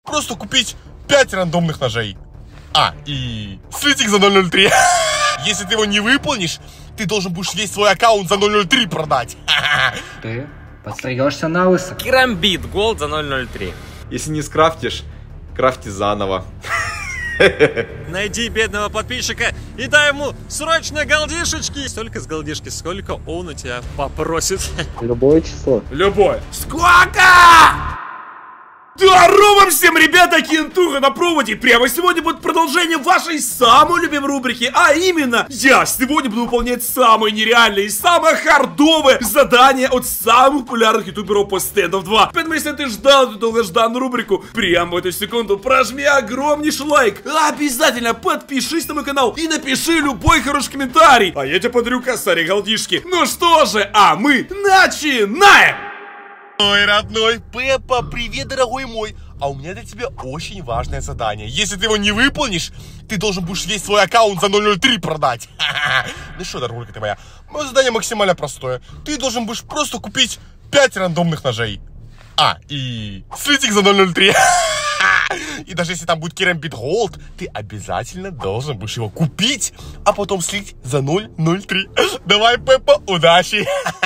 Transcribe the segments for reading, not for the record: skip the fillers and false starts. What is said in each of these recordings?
просто купить 5 рандомных ножей. И слить их за 0.03. Если ты его не выполнишь, ты должен будешь весь свой аккаунт за 0.03 продать. Ты подстрегаешься на лысо. Керамбит голд за 0.03. Если не скрафтишь, крафти заново. Найди бедного подписчика и дай ему срочно голдишечки. Столько с голдишки, сколько он у тебя попросит. Любое число. Любое. Сколько? Здорово всем, ребята, Кентуха на проводе. Прямо сегодня будет продолжение вашей самой любимой рубрики. А именно, я сегодня буду выполнять самые нереальные и самые хардовые задания от самых популярных ютуберов по стендов 2. Поэтому, если ты ждал эту долгожданную рубрику, прямо в эту секунду прожми огромнейший лайк. Обязательно подпишись на мой канал и напиши любой хороший комментарий. А я тебе подарю косарь голдишки. Ну что же, а мы начинаем! Ой, родной Пеппа, привет, дорогой мой. А у меня для тебя очень важное задание. Если ты его не выполнишь, ты должен будешь весь свой аккаунт за 0.03 продать. Ну что, дорогулька ты моя, мое задание максимально простое. Ты должен будешь просто купить 5 рандомных ножей. И слить их за 0.03. И даже если там будет керамбит голд, ты обязательно должен будешь его купить, а потом слить за 0.03. Давай, Пеппа, удачи.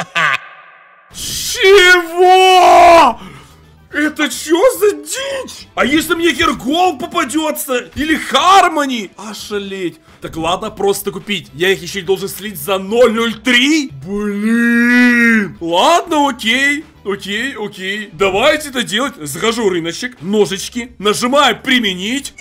Чего? Это что за дичь? А если мне Хергол попадется? Или Хармони? Ошалеть. Так ладно, просто купить. Я их еще и должен слить за 0.03? Блин. Ладно, окей. Окей. Давайте это делать. Захожу в рыночек. Ножички. Нажимаю применить.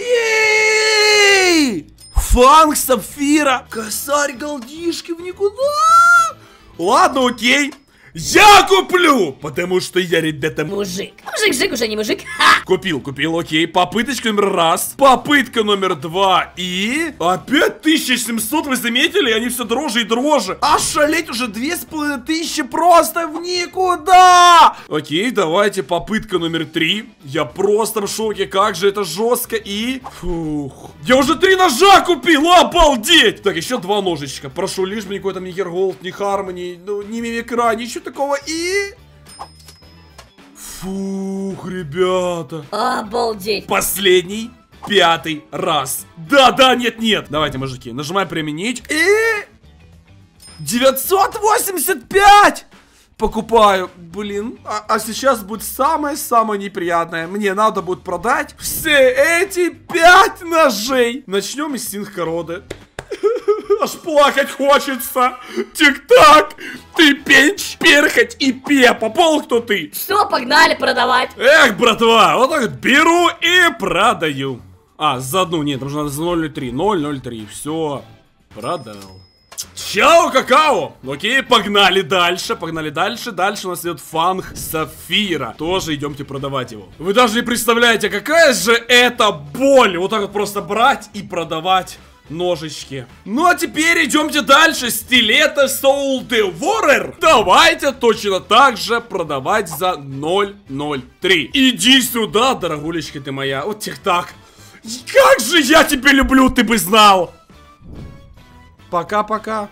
Фанг, сапфира. Косарь голдишки в никуда. Ладно, окей. Я куплю! Потому что я, ребята, мужик. Мужик уже не мужик. Купил, окей. Попыточка номер 1. Попытка номер 2. И... Опять 1700, вы заметили? Они все дороже и дороже. Ошалеть, уже 2500 просто в никуда! Окей, давайте попытка номер 3. Я просто в шоке, как же это жестко. И... Фух. Я уже 3 ножа купил, обалдеть! Так, еще 2 ножичка. Прошу, лишь бы никакой там ни Херголд, ни Хармони, ну, ни Мимикра, ничего такого. И... Фух, ребята. Обалдеть. Последний, 5-й раз. Да, нет. Давайте, мужики, нажимаем применить. И... 985! Покупаю. Блин, а сейчас будет самое-самое неприятное. Мне надо будет продать все эти 5 ножей. Начнем из Синхороды. Аж плакать хочется. Тик-так. Ты пенч, перхоть и пепа. Пол, кто ты? Что, погнали продавать? Эх, братва, вот так вот беру и продаю. За одну, нет, нужно за 0.03. 0.03, все, продал. Чао, какао. Окей, погнали дальше. Дальше у нас идет Фанг Сапфира. Тоже идемте продавать его. Вы даже не представляете, какая же это боль. Вот так вот просто брать и продавать ножички. Ну а теперь идемте дальше. Стилета Soul Devourer. Давайте точно так же продавать за 0.03. Иди сюда, дорогулечка ты моя. Вот так. Как же я тебя люблю, ты бы знал. Пока-пока.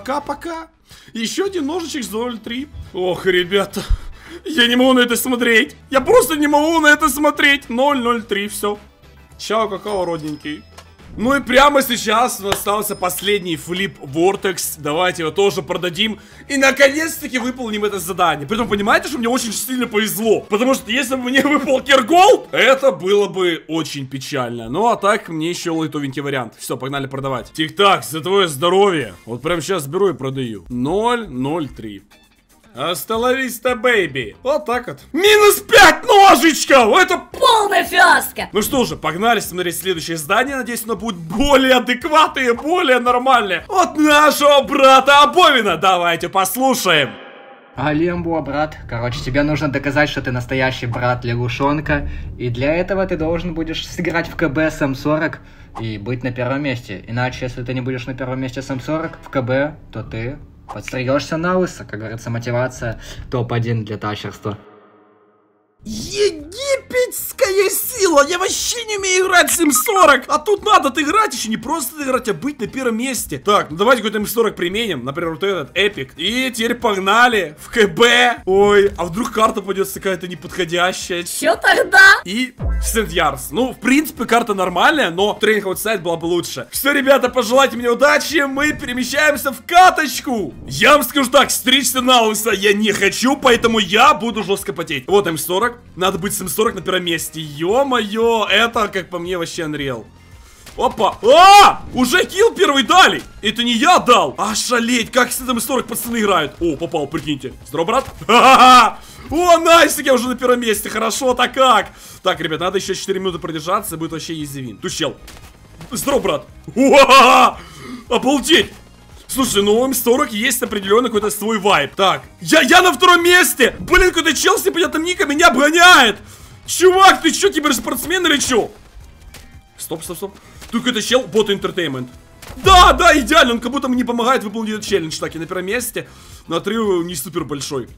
Еще один ножичек за 0.3. Ох, ребята. Я не могу на это смотреть. Я просто не могу на это смотреть. 0.03, все. Чао, какао, родненький. Ну и прямо сейчас остался последний флип Vortex. Давайте его тоже продадим. И наконец-таки выполним это задание. Притом, понимаете, что мне очень сильно повезло. Потому что если бы мне выпал Керголд, это было бы очень печально. Ну а так, мне еще лайтовенький вариант. Все, погнали продавать. Тик-так, за твое здоровье. Вот прямо сейчас беру и продаю. 0.03. Остановись-то, бэйби. Вот так вот. Минус 5 ножичков. Это полная фиаско. Ну что же, погнали смотреть следующее здание. Надеюсь, оно будет более адекватное, более нормальное. От нашего брата Абовина. Давайте послушаем. Алембо, брат. Короче, тебе нужно доказать, что ты настоящий брат лягушонка. И для этого ты должен будешь сыграть в КБ с М40 и быть на первом месте. Иначе, если ты не будешь на первом месте с М40 в КБ, то ты подстрегаешься на лысо. Как говорится, мотивация топ-1 для тащерства. Египетская сила! Я вообще не умею играть в М40! А тут надо отыграть еще, не просто отыграть, а быть на первом месте. Так, ну давайте какой-то М40 применим. Например, вот этот эпик. И теперь погнали в КБ. Ой, а вдруг карта пойдется какая-то неподходящая. Чё тогда? И Сент-Ярс. Ну, в принципе, карта нормальная, но тренинг аутсайд была бы лучше. Все, ребята, пожелайте мне удачи. Мы перемещаемся в каточку. Я вам скажу так, стричься на лысо я не хочу, поэтому я буду жестко потеть. Вот М40. Надо быть с М40 на первом месте. Ё-моё, это, как по мне, вообще Unreal. Опа! А! Уже килл первый дали! Это не я дал! Ошалеть! Как с этим М40 пацаны играют? О, попал, прикиньте. Здорово, брат! Ха-ха-ха! О, найсик, я уже на первом месте. Хорошо-то как? Так, ребят, надо еще 4 минуты продержаться. Будет вообще easy-win. Тут чел. Здорово, брат! Уа-ха-ха! Обалдеть! Слушай, ну у М40 есть определенный какой-то свой вайб. Так, я на втором месте! Блин, какой-то чел с непонятным ником меня обгоняет! Чувак, ты что, киберспортсмен или что? Стоп. Тут какой-то чел, бот Entertainment. Да, идеально, он как будто мне помогает выполнить этот челлендж. Так, я на первом месте, но отрыв не супер большой.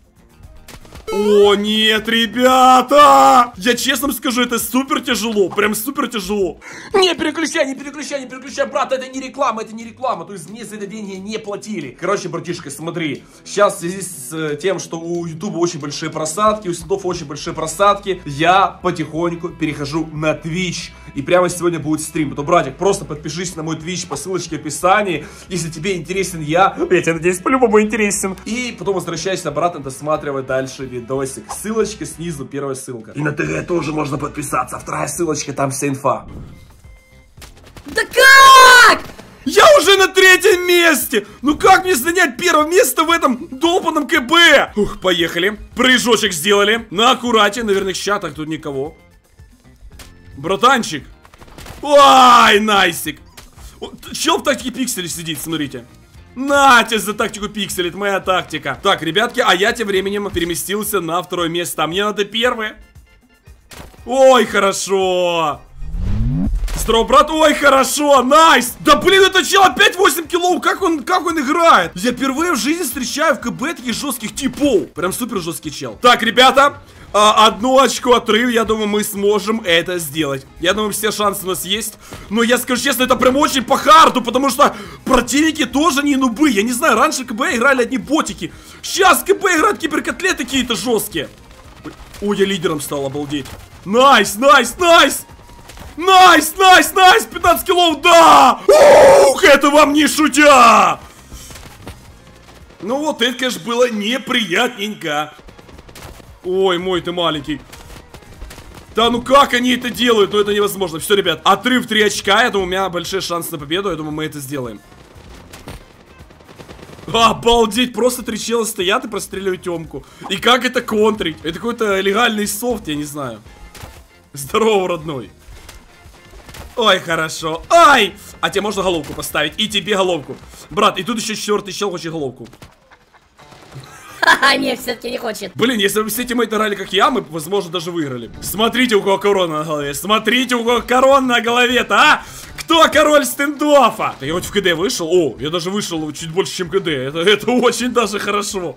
О, нет, ребята! Я честно скажу, это супер тяжело. Прям супер тяжело. Не переключай, брат, это не реклама. То есть мне за это деньги не платили. Короче, братишка, смотри. Сейчас в связи с тем, что у Ютуба очень большие просадки, у Сидов очень большие просадки, я потихоньку перехожу на Twitch. И прямо сегодня будет стрим. То, братик, просто подпишись на мой Twitch по ссылочке в описании. Если тебе интересен я тебя надеюсь, по-любому интересен. И потом возвращайся обратно, досматривай дальше видосик. Ссылочка снизу, первая ссылка. И на ТГ тоже можно подписаться. Вторая ссылочка, там вся инфа. Да как? Я уже на третьем месте! Ну как мне занять первое место в этом долбанном КБ? Ух, поехали. Прыжочек сделали. На аккурате, наверное, в чатах тут никого. Братанчик. Ой, найсик. Чел в тактике пикселей сидит, смотрите. На тебе за тактику пикселей, это моя тактика. Так, ребятки, а я тем временем переместился на второе место. А мне надо первое. Ой, хорошо. Здорово, брат. Ой, хорошо, найс. Да блин, это чел опять 8 килов. Как он играет? Я впервые в жизни встречаю в КБ таких жестких типов. Прям супер жесткий чел. Так, ребята, одно очко отрыв, я думаю, мы сможем это сделать. Я думаю, все шансы у нас есть. Но я скажу честно, это прям очень по харду, потому что противники тоже не нубы. Я не знаю, раньше КБ играли одни ботики. Сейчас КБ играют киберкотлеты какие-то жесткие. Ой, я лидером стал, обалдеть. Найс. 15 килов, да! Ух, это вам не шутя! Ну вот, это, конечно, было неприятненько. Ой, мой ты маленький. Да ну как они это делают? Ну это невозможно. Все, ребят, отрыв 3 очка. Я думаю, у меня большой шанс на победу. Я думаю, мы это сделаем. Обалдеть, просто 3 чела стоят и простреливают темку. И как это контрить? Это какой-то легальный софт, я не знаю. Здорово, родной. Ой, хорошо. Ай! А тебе можно головку поставить. И тебе головку. Брат, и тут еще 4-й чел хочет головку. Ха-ха, не, все-таки не хочет. Блин, если бы все тиммейты играли как я, мы, возможно, даже выиграли. Смотрите, у кого корона на голове. Смотрите, у кого корона на голове-то, а? Кто король стендофа? Да я хоть в КД вышел. О, я даже вышел чуть больше, чем КД. Это очень даже хорошо.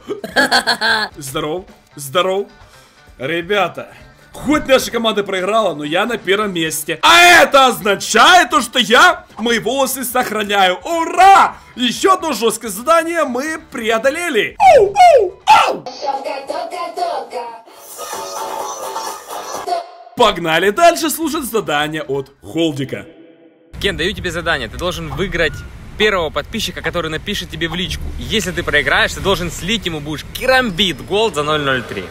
Здоров. Ребята. Хоть наша команда проиграла, но я на первом месте. А это означает то, что я мои волосы сохраняю. Ура! Еще одно жесткое задание мы преодолели. Погнали дальше слушать задание от Холдика. Кен, даю тебе задание. Ты должен выиграть первого подписчика, который напишет тебе в личку. Если ты проиграешь, ты должен слить ему будешь керамбит голд за 003.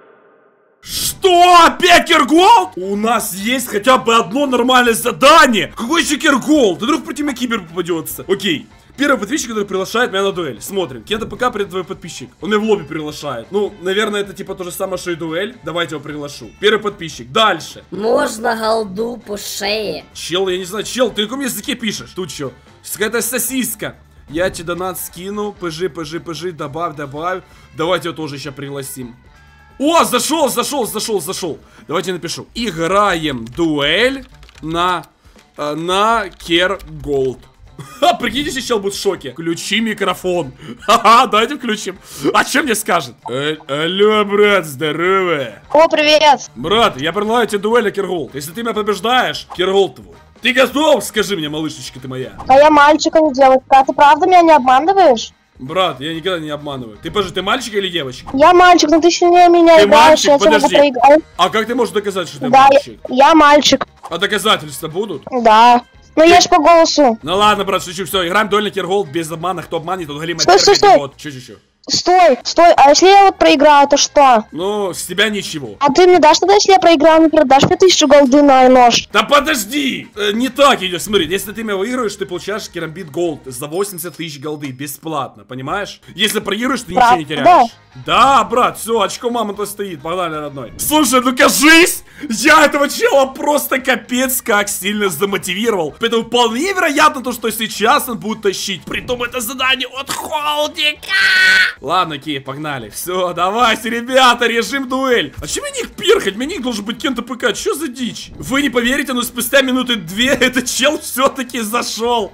Что? Опять Кирголд? У нас есть хотя бы одно нормальное задание. Какой еще Кирголд? Да вдруг против меня кибер попадется. Окей. Первый подписчик, который приглашает меня на дуэль. Смотрим. Кем-то пока придет твой подписчик. Он меня в лобби приглашает. Ну, наверное, это типа то же самое, что и дуэль. Давайте его приглашу. Первый подписчик. Дальше. Можно голду по шее. Чел, я не знаю. Чел, ты на каком языке пишешь? Тут что? Какая-то сосиска. Я тебе донат скину. ПЖ, добавь. Давайте его тоже сейчас пригласим. О, зашел. Давайте напишу. Играем дуэль на Кирголд. Ха, прикиньте, если чел будет в шоке. Включи микрофон. Ха-ха, давайте включим. А чем мне скажет? Алло, брат, здорово. О, привет. Брат, я предлагаю тебе дуэль, Киргулд. Если ты меня побеждаешь, Киргулд твой. Ты готов? Скажи мне, малышечка ты моя. А я мальчик, а не девочка. А ты правда меня не обманываешь? Брат, я никогда не обманываю. Ты, подожди, ты мальчик или девочка? Я мальчик, но ты сильнее меня Ты играешь, мальчик? я тебя Подожди. проиграю. А как ты можешь доказать, что ты Да, мальчик? я мальчик. А доказательства будут? Да. Ну я ж по голосу. Ну ладно, брат, шучу, все, играем дуэльный Киргулд без обмана, кто обманет, тот Галима Стой, стой, стой. Чё. Стой, стой, а если я вот проиграю, то что? Ну, с тебя ничего. А ты мне дашь тогда, если я проиграю, не передашь мне 1000 голды на нож? Да подожди! Не так идет, смотри, если ты меня выигрываешь, ты получаешь керамбит голд за 80 тысяч голды, бесплатно, понимаешь? Если проигрываешь, ты ничего не теряешь. Да, брат, все, очко мамонта стоит, погнали, родной. Слушай, ну кажись, я этого чела просто капец как сильно замотивировал. Поэтому вполне вероятно то, что сейчас он будет тащить. Притом это задание от Холдика. Ладно, Киев, погнали. Все, давайте, ребята, режим дуэль. А чем мне ник перхать? Мне ник должен быть кем-то ПК. Что за дичь? Вы не поверите, но спустя минуты 2 этот чел все-таки зашел.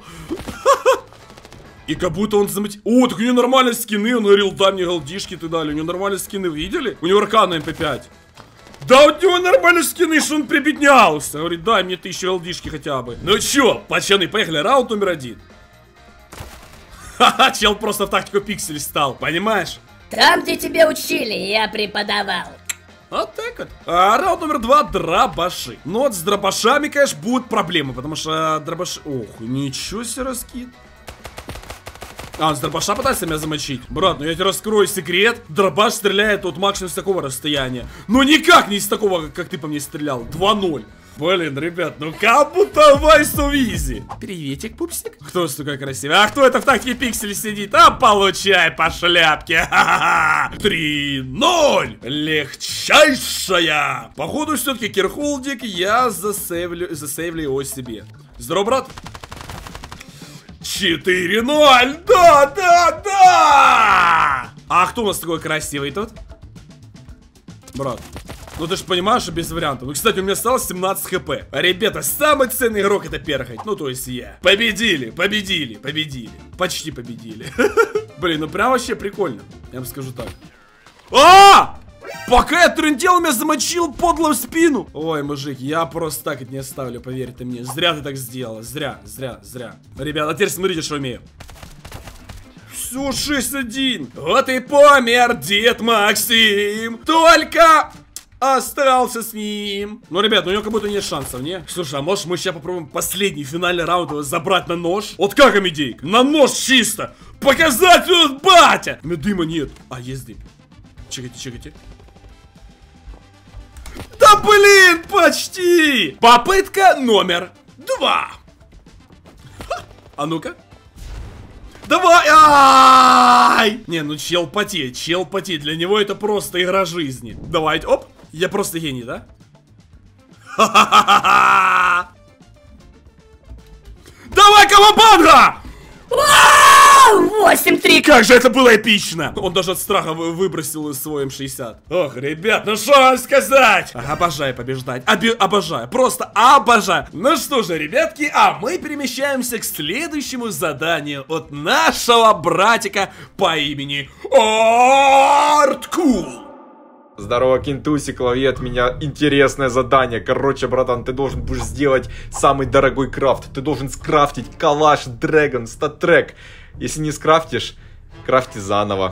И как будто он замотил... О, так у него нормальные скины. Он говорил, дай мне голдишки ты дали. У него нормальные скины, видели? У него аркан на МП5. Да у него нормальные скины, что он прибеднялся. Говорит, дай мне 1000 голдишки хотя бы. Ну чё, пацаны, поехали, раунд номер 1. Ха-ха, чел просто в тактику пиксель стал, понимаешь? Там, где тебе учили, я преподавал. Вот так вот. Раунд номер 2, дробаши. Ну вот с дробашами, конечно, будут проблемы, потому что дробаши... Ох, ничего себе раскид. А, он с дробаша пытается меня замочить. Брат, ну я тебе раскрою секрет. Дробаш стреляет от максимум с такого расстояния. Но никак не из такого, как ты по мне стрелял. 2-0. Блин, ребят, ну как будто вайсу изи. Приветик, пупсик. Кто такой красивый? А кто это в тактике пиксель сидит? А получай по шляпке. 3-0. Легчайшая. Походу, все-таки Кирхолдик, я засейвлю его себе. Здорово, брат. 4-0! Да! А кто у нас такой красивый тут? Брат, ну ты же понимаешь, что без вариантов. Ну, кстати, у меня осталось 17 хп. А, ребята, самый ценный игрок это перхать. Ну, то есть я. Победили. Почти победили. Блин, ну прям вообще прикольно. Я вам скажу так. А! Пока я трындел, меня замочил подло в спину. Ой, мужик, я просто так это не оставлю, поверьте мне. Зря ты так сделала, зря. Ребята, а теперь смотрите, что умею. Все, 6-1. Вот и помер дед Максим. Только остался с ним. Ну, ребят, ну у него как будто нет шансов, не? Слушай, а может мы сейчас попробуем последний финальный раунд его забрать на нож? Вот как, Амедейк? На нож чисто. Показать тут батя. Но дыма нет. А, есть дым. Чекайте. Да блин, почти! Попытка номер 2. А ну-ка. Давай! Ай! Не, ну чел потеет. Для него это просто игра жизни. Давайте, оп. Я просто гений, да? Ха-ха-ха-ха! Давай, Кавабанга! 8-3. Как же это было эпично! Он даже от страха выбросил свой М60. Ох, ребят, ну что вам сказать? Обожаю побеждать. Обожаю, просто обожаю. Ну что же, ребятки, а мы перемещаемся к следующему заданию от нашего братика по имени Арткул. Здорово, Кентусик, лови от меня интересное задание. Короче, братан, ты должен будешь сделать самый дорогой крафт. Ты должен скрафтить калаш Дрэгон статрек. Если не скрафтишь, крафти заново.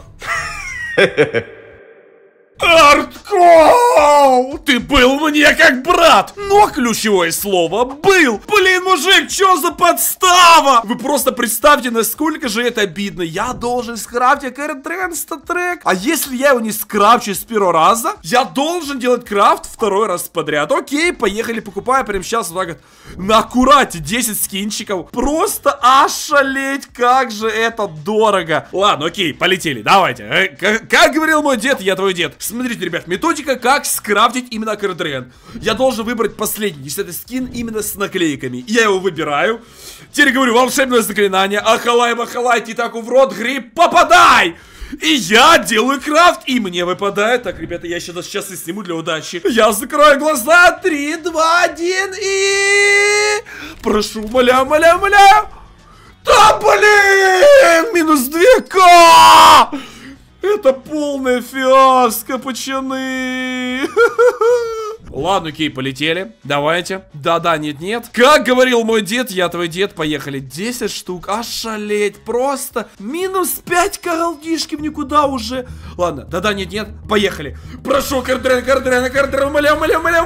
Арткул! Ты был мне как брат, но ключевое слово был. Блин, мужик, что за подстава? Вы просто представьте, насколько же это обидно. Я должен скрафтить Дрэгон статрек. А если я его не скрафчу с первого раза, я должен делать крафт второй раз подряд. Окей, поехали, покупаю прямо сейчас вот так вот. На аккурате 10 скинчиков. Просто ошалеть, как же это дорого. Ладно, окей, полетели, давайте. Как говорил мой дед, я твой дед. Смотрите, ребят, методика, как скрафтить именно Дрэгон. Я должен выбрать последний, если это скин именно с наклейками. Я его выбираю. Теперь говорю, волшебное заклинание. Ахалай, махалай, титаку в рот, гриб, попадай! И я делаю крафт, и мне выпадает. Так, ребята, я сейчас и сниму для удачи. Я закрою глаза. 3, 2, 1 и... Прошу, умоляю. 3! А, блин! Минус 2К! Это полная фиаско, пацаны. Ладно, окей, полетели. Давайте. Да-да, нет-нет. Как говорил мой дед, я твой дед, поехали. 10 штук. Ошалеть. Просто минус 5 голдишки в никуда уже. Ладно, да-да, нет-нет. Поехали. Прошу, Кардрен, умоляю.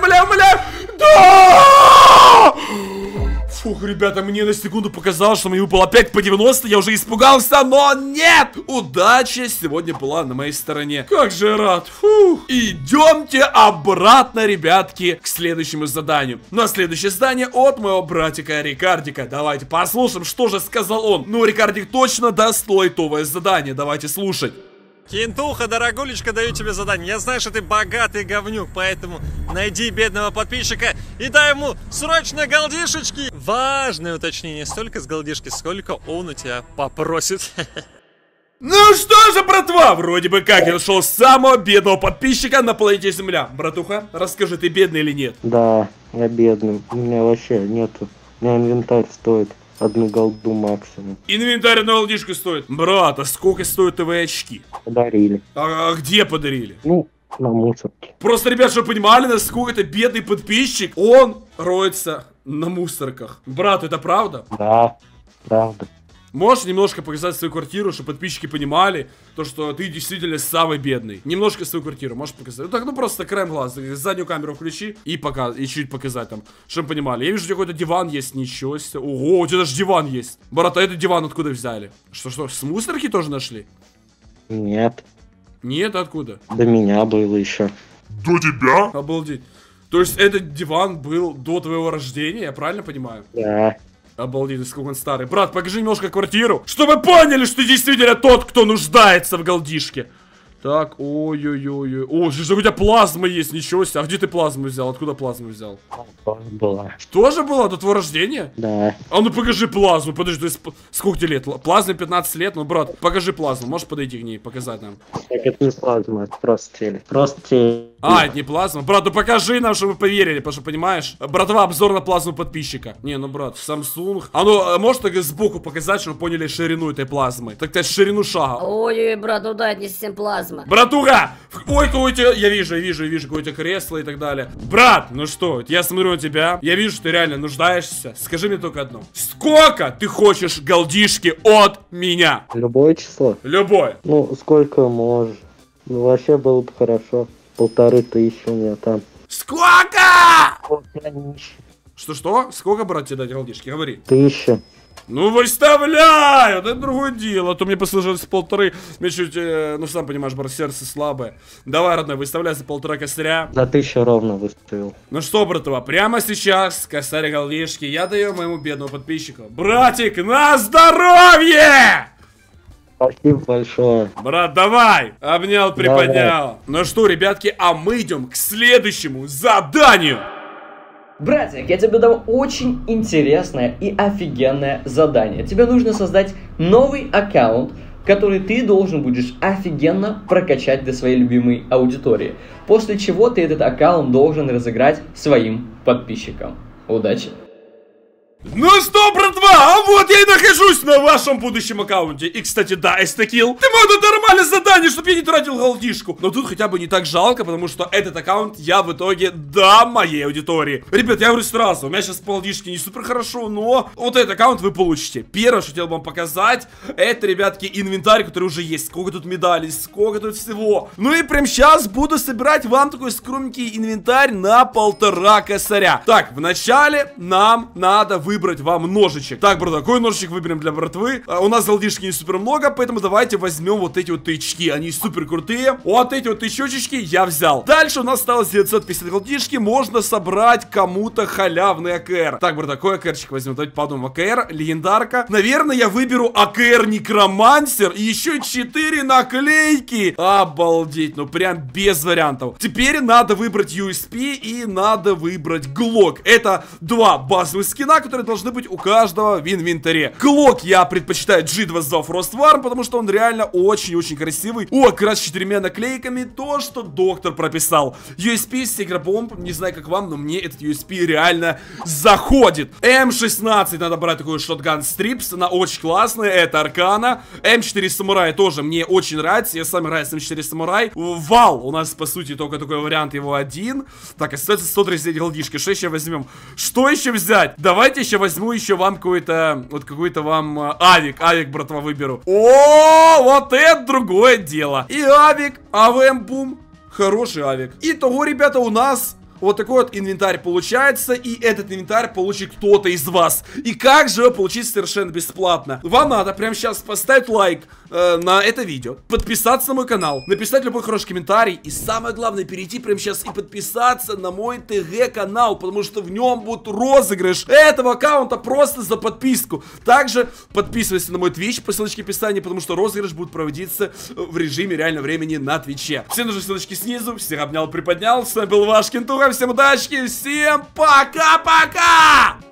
Да! Фух, ребята, мне на секунду показалось, что мне выпало опять по 90, я уже испугался, но нет! Удача сегодня была на моей стороне. Как же рад. Фух. Идемте обратно, ребятки, к следующему заданию. Ну а следующее задание от моего братика Рикардика. Давайте послушаем, что же сказал он. Ну, Рикардик точно даст лайтовое задание, давайте слушать. Кентуха, дорогулечка, даю тебе задание. Я знаю, что ты богатый говнюк, поэтому найди бедного подписчика и дай ему срочно голдишечки. Важное уточнение, столько с голдишки, сколько он у тебя попросит. Ну что же, братва, вроде бы как я нашел самого бедного подписчика на планете Земля. Братуха, расскажи, ты бедный или нет? Да, я бедный, у меня вообще нету, у меня инвентарь стоит 1 голду максимум. Инвентарь на голдишку стоит. Брат, а сколько стоят твои очки? Подарили. А где подарили? Ну, на мусорке. Просто, ребят, чтобы понимали, насколько это бедный подписчик, он роется на мусорках. Брат, это правда? Да, правда. Можешь немножко показать свою квартиру, чтобы подписчики понимали, то, что ты действительно самый бедный. Немножко свою квартиру можешь показать. Ну так, ну просто краем глаза, заднюю камеру включи и чуть показать там, чтобы понимали. Я вижу, у тебя какой-то диван есть, ничего себе. Ого, у тебя даже диван есть. Брат, а этот диван откуда взяли? Что, с мусорки тоже нашли? Нет. Нет, откуда? До меня было еще. До тебя? Обалдеть. То есть этот диван был до твоего рождения, я правильно понимаю? Да. Обалдеть, сколько он старый. Брат, покажи немножко квартиру, чтобы поняли, что ты действительно тот, кто нуждается в голдишке. Так, ой-ой-ой. О, что у тебя плазма есть, ничего себе. А где ты плазму взял? Откуда плазму взял? Тоже была. Тоже была до твоего рождения? Да. А ну покажи плазму, подожди, сколько тебе лет? Плазме 15 лет, ну, брат, покажи плазму, можешь подойти к ней, показать нам? Так, это не плазма, это просто телек. Просто телек. А, это не плазма? Брат, ну покажи нам, чтобы мы поверили, потому что, понимаешь? Братва, обзор на плазму подписчика. Не, ну, брат, Samsung. А ну, можешь так сбоку показать, чтобы мы поняли ширину этой плазмы? Так сказать, ширину шага. Ой-ой, брат, ну да, это не совсем плазма. Братуха! Ой, какое у тебя... Я вижу, какое у тебя кресло и так далее. Брат, ну что, я смотрю на тебя, я вижу, что ты реально нуждаешься. Скажи мне только одно. Сколько ты хочешь голдишки от меня? Любое число? Любое. Ну, сколько можешь. Ну, вообще было бы хорошо. 1500 у меня там. Сколько? Вот я нищий. Что? Сколько, брат, тебе дать голдишки? Говори. 1000. Ну, выставляю! Это другое дело. А то мне послышалось 1,5. Мне чуть, ну, сам понимаешь, брат, сердце слабое. Давай, родной, выставляй за 1,5 косаря. За 1000 ровно выставил. Ну что, братва, прямо сейчас косарь голдишки я даю моему бедному подписчику. Братик, на здоровье! Спасибо большое. Брат, давай! Обнял, приподнял. Ну что, ребятки, а мы идем к следующему заданию. Братик, я тебе дам очень интересное и офигенное задание. Тебе нужно создать новый аккаунт, который ты должен будешь офигенно прокачать для своей любимой аудитории. После чего ты этот аккаунт должен разыграть своим подписчикам. Удачи! Ну что, братва, а вот я и нахожусь на вашем будущем аккаунте. И, кстати, да, Эстакил, ты мой дать нормальное задание, чтобы я не тратил голдишку. Но тут хотя бы не так жалко, потому что этот аккаунт я в итоге дам моей аудитории. Ребят, я говорю сразу, у меня сейчас голдишки не супер хорошо, но вот этот аккаунт вы получите. Первое, что хотел бы вам показать, это, ребятки, инвентарь, который уже есть. Сколько тут медалей, сколько тут всего. Ну и прям сейчас буду собирать вам такой скромненький инвентарь на 1,5 косаря. Так, вначале нам надо выбрать вам ножичек. Так, брат, какой ножичек выберем для братвы? У нас голдишки не супер много, поэтому давайте возьмем вот эти вот тычки. Они супер крутые. Вот эти вот тычочечки я взял. Дальше у нас осталось 950 голдишки. Можно собрать кому-то халявный АКР. Так, брат, какой АКРчик возьмем? Давайте подумаем. АКР, легендарка. Наверное, я выберу АКР Некромансер. И еще 4 наклейки. Обалдеть, ну прям без вариантов. Теперь надо выбрать USP и надо выбрать Глок. Это два базовых скина, которые которые должны быть у каждого в инвентаре. Глок я предпочитаю G22 Frostworm, потому что он реально очень-очень красивый. О, как раз с 4 наклейками, то, что доктор прописал. USP Сиграбомб, не знаю как вам, но мне этот USP реально заходит. М16 надо брать такой шотган стрипс, она очень классная, это Аркана. М4 Самурай тоже мне очень нравится, я сам играю с М4 Самурай. Вал, у нас по сути только такой вариант, его один. Так, остается 139 голдишки, что еще возьмем? Что еще взять? Давайте еще возьму еще вам какой-то, вот какой-то вам авик, братва, выберу. О, вот это другое дело. И авик, АВМ бум, хороший авик. Итого, ребята, у нас вот такой вот инвентарь получается, и этот инвентарь получит кто-то из вас. И как же его получить совершенно бесплатно? Вам надо прямо сейчас поставить лайк на это видео, подписаться на мой канал, написать любой хороший комментарий, и самое главное, перейти прямо сейчас и подписаться на мой ТГ-канал, потому что в нем будет розыгрыш этого аккаунта просто за подписку. Также подписывайся на мой Twitch по ссылочке в описании, потому что розыгрыш будет проводиться в режиме реального времени на Твиче. Все нужны ссылочки снизу, всех обнял, приподнял, с вами был ваш Кентуха, всем удачи, всем пока-пока!